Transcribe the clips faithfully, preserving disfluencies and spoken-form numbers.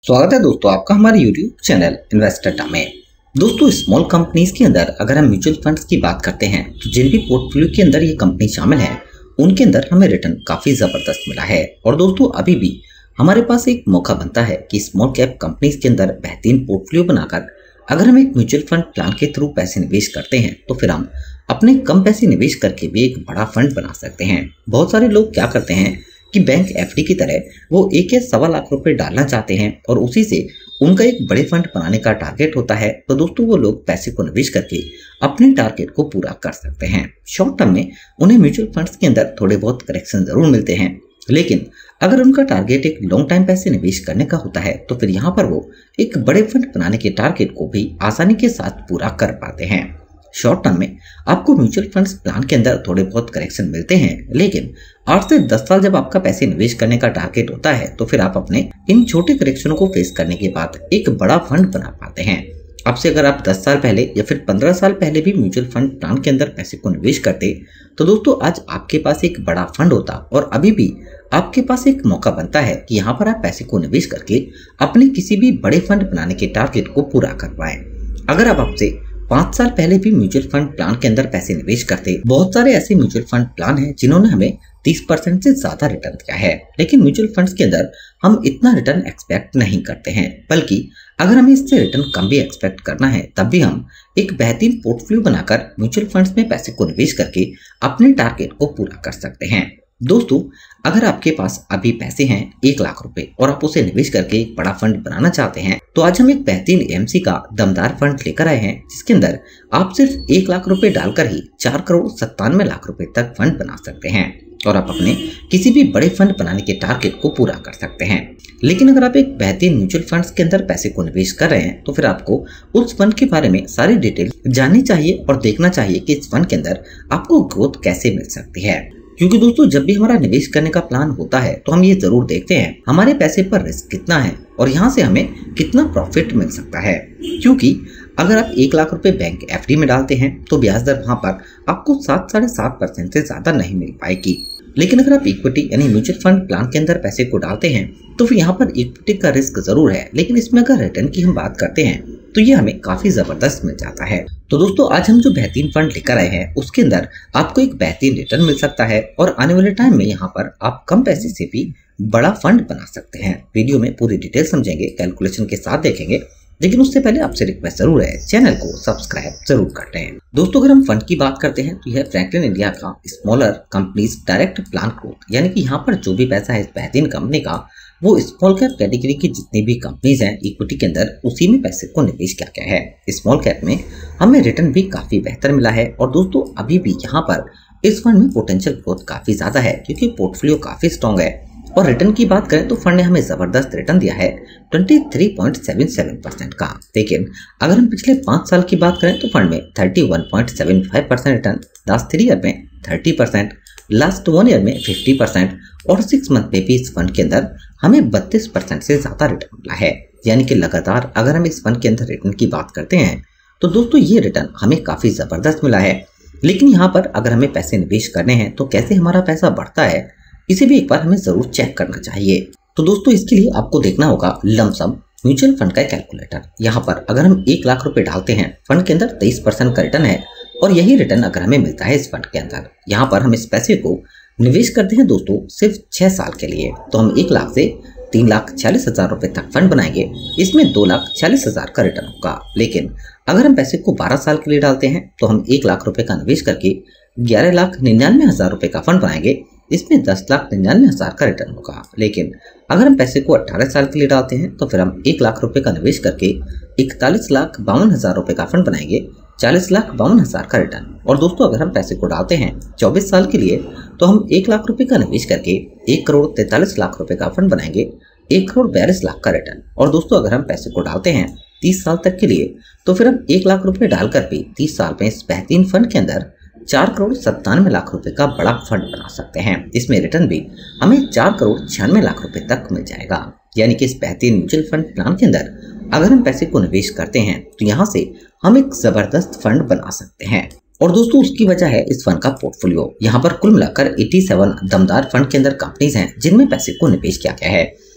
स्वागत है दोस्तों आपका हमारे यूट्यूब चैनल इन्वेस्टर में। दोस्तों स्मॉल कंपनीज के अंदर अगर हम म्यूचुअल फंड्स की बात करते हैं तो जिन भी पोर्टफोलियो के अंदर ये कंपनी शामिल है उनके अंदर हमें रिटर्न काफी जबरदस्त मिला है। और दोस्तों अभी भी हमारे पास एक मौका बनता है कि स्मॉल कैप कंपनीज के अंदर बेहतरीन पोर्टफोलियो बनाकर अगर हम एक म्यूचुअल फंड प्लान के थ्रू पैसे निवेश करते हैं तो फिर हम अपने कम पैसे निवेश करके भी एक बड़ा फंड बना सकते हैं। बहुत सारे लोग क्या करते हैं कि बैंक एफडी की तरह वो एक या सवा लाख रुपए डालना चाहते हैं और उसी से उनका एक बड़े फंड बनाने का टारगेट होता है। तो दोस्तों वो लोग पैसे को निवेश करके अपने टारगेट को पूरा कर सकते हैं। शॉर्ट टर्म में उन्हें म्यूचुअल फंड्स के अंदर थोड़े बहुत करेक्शन जरूर मिलते हैं, लेकिन अगर उनका टारगेट एक लॉन्ग टाइम पैसे निवेश करने का होता है तो फिर यहाँ पर वो एक बड़े फंड बनाने के टारगेट को भी आसानी के साथ पूरा कर पाते हैं। शॉर्ट टर्म में आपको म्यूचुअल फंड्स प्लान के अंदर थोड़े बहुत करेक्शन मिलते हैं, लेकिन आठ से दस साल जब आपका पैसे निवेश करने का टारगेट होता है तो फिर आप अपने इन छोटे करेक्शनों को फेस करने के बाद एक बड़ा फंड बना पाते हैं। आपसे अगर आप दस साल पहले या फिर पंद्रह साल पहले भी म्यूचुअल फंड प्लान के अंदर पैसे को निवेश करते तो दोस्तों आज आपके पास एक बड़ा फंड होता और अभी भी आपके पास एक मौका बनता है कि यहाँ पर आप पैसे को निवेश करके अपने किसी भी बड़े फंड बनाने के टारगेट को पूरा कर पाए। अगर आप आपसे पांच साल पहले भी म्यूचुअल फंड प्लान के अंदर पैसे निवेश करते, बहुत सारे ऐसे म्यूचुअल फंड प्लान हैं जिन्होंने हमें तीस परसेंट से ज्यादा रिटर्न दिया है, लेकिन म्यूचुअल फंड्स के अंदर हम इतना रिटर्न एक्सपेक्ट नहीं करते हैं, बल्कि अगर हमें इससे रिटर्न कम भी एक्सपेक्ट करना है तब भी हम एक बेहतरीन पोर्टफोलियो बनाकर म्यूचुअल फंड्स में पैसे को निवेश करके अपने टारगेट को पूरा कर सकते हैं। दोस्तों अगर आपके पास अभी पैसे हैं एक लाख रुपए और आप उसे निवेश करके एक बड़ा फंड बनाना चाहते हैं तो आज हम एक बेहतरीन एएमसी का दमदार फंड लेकर आए हैं जिसके अंदर आप सिर्फ एक लाख रुपए डालकर ही चार करोड़ सत्तानवे लाख रुपए तक फंड बना सकते हैं और आप अपने किसी भी बड़े फंड बनाने के टारगेट को पूरा कर सकते हैं। लेकिन अगर आप एक बेहतरीन म्यूचुअल फंड्स के अंदर पैसे को निवेश कर रहे हैं तो फिर आपको उस फंड के बारे में सारी डिटेल जाननी चाहिए और देखना चाहिए कि इस फंड के अंदर आपको ग्रोथ कैसे मिल सकती है। क्योंकि दोस्तों जब भी हमारा निवेश करने का प्लान होता है तो हम ये जरूर देखते हैं हमारे पैसे पर रिस्क कितना है और यहाँ से हमें कितना प्रॉफिट मिल सकता है। क्योंकि अगर आप एक लाख रुपए बैंक एफडी में डालते हैं तो ब्याज दर वहाँ पर आपको सात साढ़े सात परसेंट से ज्यादा नहीं मिल पाएगी, लेकिन अगर आप इक्विटी यानी म्यूचुअल फंड प्लान के अंदर पैसे को डालते हैं तो फिर यहाँ पर इक्विटी का रिस्क जरूर है, लेकिन इसमें अगर रिटर्न की हम बात करते हैं तो ये हमें काफी जबरदस्त मिल जाता है। तो दोस्तों आज हम जो बेहतरीन फंड लेकर आए हैं उसके अंदर आपको एक बेहतरीन रिटर्न मिल सकता है और आने वाले टाइम में यहाँ पर आप कम पैसे से भी बड़ा फंड बना सकते हैं। वीडियो में पूरी डिटेल समझेंगे, कैलकुलेशन के साथ देखेंगे, लेकिन उससे पहले आपसे रिक्वेस्ट जरूर है चैनल को सब्सक्राइब जरूर कर लें। दोस्तों अगर हम फंड की बात करते हैं तो यह फ्रैंकलिन इंडिया का smaller companies direct plan growth, यानी कि यहाँ पर जो भी पैसा है इस बेहतरीन कंपनी का वो स्मॉल कैप कैटेगरी की जितनी भी कंपनीज हैं इक्विटी के अंदर उसी में पैसे को निवेश किया गया है। स्मॉल कैप में हमें रिटर्न भी काफी बेहतर मिला है और दोस्तों अभी भी यहाँ पर इस फंड में पोटेंशियल ग्रोथ काफी ज्यादा है क्योंकि पोर्टफोलियो काफी स्ट्रॉन्ग है। और रिटर्न की बात करें तो फंड ने हमें जबरदस्त रिटर्न दिया है तेईस पॉइंट सात सात परसेंट का। लेकिन अगर हम पिछले पांच साल की बात करें तो फंड में इकतीस पॉइंट सात पाँच percent return, last three year में तीस परसेंट, लास्ट वन ईयर में पचास परसेंट और सिक्स मंथ में भी इस फंड के अंदर हमें बत्तीस परसेंट से ज्यादा रिटर्न मिला है। यानी कि लगातार अगर हम इस फंड के अंदर रिटर्न की बात करते हैं तो दोस्तों ये रिटर्न हमें काफी जबरदस्त मिला है। लेकिन यहाँ पर अगर हमें पैसे निवेश करने हैं तो कैसे हमारा पैसा बढ़ता है इसे भी एक बार हमें जरूर चेक करना चाहिए। तो दोस्तों इसके लिए आपको देखना होगा लमसम म्यूचुअल फंड का कैलकुलेटर। यहाँ पर अगर हम एक लाख रुपए डालते हैं फंड के अंदर तेईस परसेंट का रिटर्न है और यही रिटर्न अगर हमें मिलता है इस फंड के अंदर, यहाँ पर हम इस पैसे को निवेश करते हैं दोस्तों सिर्फ छह साल के लिए, तो हम एक लाख से तीन लाख छियालीस हजार रुपए तक फंड बनाएंगे, इसमें दो लाख छियालीस हजार का रिटर्न होगा। लेकिन अगर हम पैसे को बारह साल के लिए डालते हैं तो हम एक लाख रुपए का निवेश करके ग्यारह लाख निन्यानवे हजार रुपए का फंड बनाएंगे, इसमें दस लाख निन्यानवे हजार का रिटर्न होगा। लेकिन अगर हम पैसे को अठारह साल के लिए डालते हैं तो फिर हम एक लाख रुपए का निवेश करके इकतालीस लाख बावन हजार रुपए का फंड बनाएंगे, चालीस लाख बावन हजार का रिटर्न। और दोस्तों अगर हम पैसे को डालते हैं चौबीस साल के लिए तो हम एक लाख रुपए का निवेश करके एक करोड़ तैंतालीस लाख रुपए का फंड बनाएंगे, एक करोड़ बयालीस लाख का रिटर्न। और दोस्तों अगर हम पैसे को डालते हैं तीस साल तक के लिए तो फिर हम एक लाख रुपए डालकर भी तीस साल में इस बेहतरीन फंड के अंदर चार करोड़ सत्तानवे लाख रुपए का बड़ा फंड बना सकते हैं। इसमें रिटर्न भी हमें चार करोड़ छियानवे लाख रुपए तक मिल जाएगा। यानी कि इस बेहतरीन म्यूचुअल फंड प्लान के अंदर अगर हम पैसे को निवेश करते हैं तो यहाँ से हम एक जबरदस्त फंड बना सकते हैं। और दोस्तों उसकी वजह है इस फंड का पोर्टफोलियो। यहाँ पर कुल मिलाकर सत्तासी दमदार फंड के अंदर कंपनीज हैं जिनमें पैसे को निवेश किया गया है।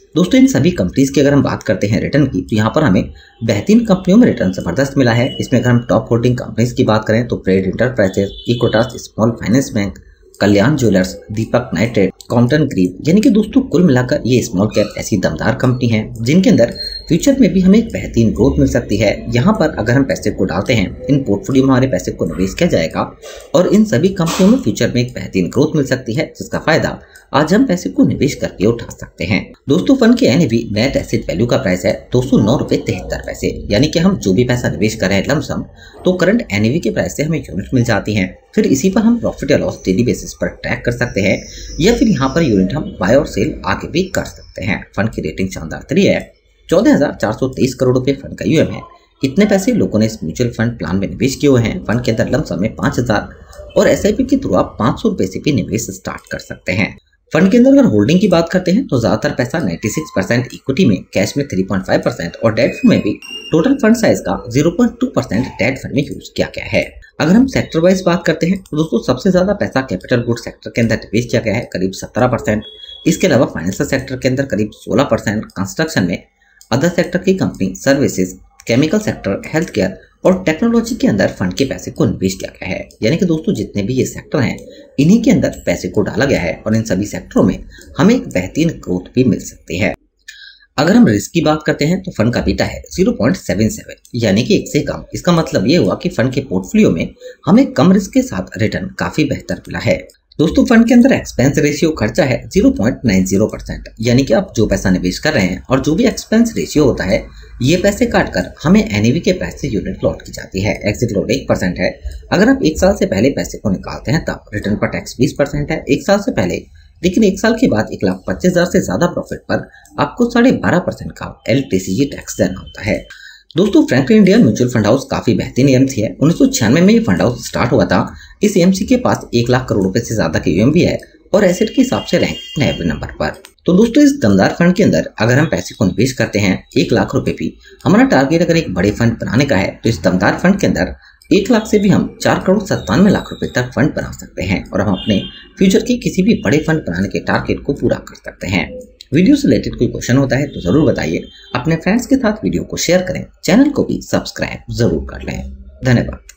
दोस्तों इन सभी कंपनीज की अगर हम बात करते हैं रिटर्न की, तो यहाँ पर हमें बेहतरीन कंपनियों में रिटर्न जबरदस्त मिला है। इसमें अगर हम टॉप होल्डिंग कंपनीज की बात करें तो प्रेड enterprises, Equitas small finance bank, Kalyan jewellers, Deepak nitrate, Crompton Greaves, यानी कि दोस्तों कुल मिलाकर ये स्मॉल कैप ऐसी दमदार कंपनी है जिनके अंदर फ्यूचर में भी हमें एक बेहतरीन ग्रोथ मिल सकती है। यहाँ पर अगर हम पैसे को डालते हैं, इन पोर्टफोलियो में हमारे पैसे को निवेश किया जाएगा और इन सभी कंपनियों में फ्यूचर में एक बेहतरीन ग्रोथ मिल सकती है, जिसका फायदा आज हम पैसे को निवेश करके उठा सकते हैं। दोस्तों फंड के एनएवी नेट एसेट वैल्यू का प्राइस है दो सौ नौ रुपए तिहत्तर पैसे, यानी कि हम जो भी पैसा निवेश कर रहे हैं लमसम, तो करंट एनएवी के प्राइस से हमें यूनिट मिल जाती है। फिर इसी पर हम प्रॉफिट या लॉस डेली बेसिस पर ट्रैक कर सकते हैं या फिर यहाँ पर यूनिट हम बाय और सेल आगे भी कर सकते हैं। फंड की रेटिंग शानदार तरी है। चौदह हजार चार सौ तेईस करोड़ रुपए फंड का यूएम है। इतने पैसे लोगों ने इस म्यूचुअल फंड प्लान में निवेश किए हुए हैं। फंड के अंदर लमसम में पांच हजार और एसआईपी के थ्रू आप पांच सौ रुपए से भी निवेश स्टार्ट कर सकते हैं। फंड के अंदर अगर होल्डिंग की बात करते हैं तो ज्यादातर पैसा छियानवे परसेंट इक्विटी में, कैश में तीन पॉइंट पाँच परसेंट और डेट फंड में भी टोटल फंड साइज का ज़ीरो पॉइंट दो परसेंट डेट फंड में यूज किया गया है। अगर हम सेक्टर वाइज बात करते हैं तो दोस्तों सबसे ज्यादा पैसा कैपिटल गुड सेक्टर के अंदर निवेश किया गया है, करीब सत्रह परसेंट। इसके अलावा फाइनेंशियल सेक्टर के अंदर करीब सोलह परसेंट, कंस्ट्रक्शन में, अदर सेक्टर की company, services, chemical sector, health care और टेक्नोलॉजी के अंदर फंड के पैसे को निवेश किया गया है। यानी कि दोस्तों जितने भी ये सेक्टर हैं इन्हीं के अंदर पैसे को डाला गया है और इन सभी सेक्टरों में हमें एक बेहतरीन ग्रोथ भी मिल सकती है। अगर हम रिस्क की बात करते हैं तो फंड का बीटा है ज़ीरो पॉइंट सात सात, यानी कि एक से कम। इसका मतलब ये हुआ कि फंड के पोर्टफोलियो में हमें कम रिस्क के साथ रिटर्न काफी बेहतर मिला है। दोस्तों फंड के अंदर एक्सपेंस रेशियो खर्चा है ज़ीरो पॉइंट नौ ज़ीरो परसेंट, यानी कि आप जो पैसा निवेश कर रहे हैं और जो भी एक्सपेंस रेशियो होता है ये पैसे काटकर हमें एनएवी के प्राइस से यूनिट लौट की जाती है। एग्जिट लॉट एक परसेंट है। अगर आप एक साल से पहले पैसे को निकालते हैं तब रिटर्न पर टैक्स बीस परसेंट है एक साल से पहले, लेकिन एक साल के बाद एक लाख पच्चीस हजार से ज्यादा प्रॉफिट पर आपको साढ़े बारह परसेंट का एलटीसीजी टैक्स देना होता है। दोस्तों Franklin India mutual fund house काफी बेहतरीन एएमसी है। उन्नीस सौ छियानवे में ये फंड हाउस स्टार्ट हुआ था। इस एएमसी के पास एक लाख करोड़ रुपए से ज्यादा के यूएम भी है और एसेट के हिसाब से रैंक नौवें नंबर पर। तो दोस्तों इस दमदार फंड के अंदर अगर हम पैसे को निवेश करते हैं एक लाख रुपए भी, हमारा टारगेट अगर एक बड़े फंड बनाने का है तो इस दमदार फंड के अंदर एक लाख से भी हम चार करोड़ सत्तानवे लाख रुपए तक फंड बना सकते हैं और हम अपने फ्यूचर के किसी भी बड़े फंड बनाने के टारगेट को पूरा कर सकते हैं। वीडियो से रिलेटेड कोई क्वेश्चन होता है तो जरूर बताइए। अपने फ्रेंड्स के साथ वीडियो को शेयर करें, चैनल को भी सब्सक्राइब जरूर कर लें। धन्यवाद।